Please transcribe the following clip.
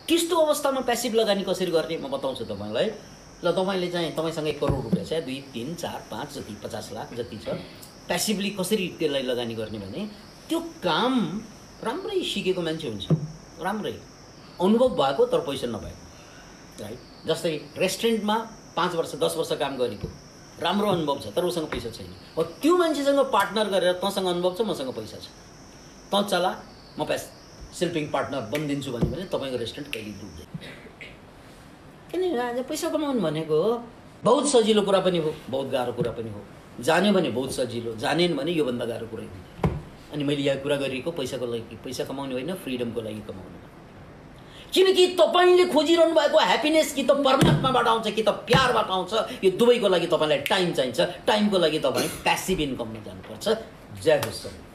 त्यस्तो अवस्थामा प्यासिभ लगानी कसरी गर्ने म बताउँछु तपाईलाई। ल तपाईले चाहिँ तपाईसँग 1 करोड रुपैयाँ छ, 2 3 4 5 जति 50 लाख जति छ, प्यासिभली कसरी त्यसलाई लगानी गर्ने भने त्यो काम राम्रै सिकेको मान्छे हुन्छ, राम्रै अनुभव भएको तर पैसा नभएको, राइट। जस्तै रेस्टुरेन्टमा 5 वर्ष 10 वर्ष काम गरेको, राम्रो अनुभव छ तर उसँग पैसा छैन, हो त्यो मान्छेसँग पार्टनर गरेर तँसँग अनुभव छ मसँग पैसा छ, तँ चला म सेल्फिङ पार्टनर बनिदिन्छु भने तपाईको रेस्टुरेन्ट कहिले डुब्दैन। किनभने आज पैसा कमाउनु भनेको बहुत सजिलो कुरा पनि हो, बहुत गाह्रो कुरा पनि हो। जान्यो भने बहुत सजिलो, जानेन भने योभन्दा गाह्रो कुरै हुन्छ। अनि मैले यहाँ कुरा गरेको पैसाको लागि, पैसा कमाउने होइन, फ्रिडमको लागि कमाउनु। किनकि तपाईले खोजिरहनु भएको ह्याप्पिनेस कि त परमात्माबाट आउँछ कि त प्यारबाट आउँछ, यो दुवैको लागि तपाईलाई टाइम चाहिन्छ। टाइमको लागि तपाई प्यासिभ इन्कममा जानुपर्छ। जय होस्।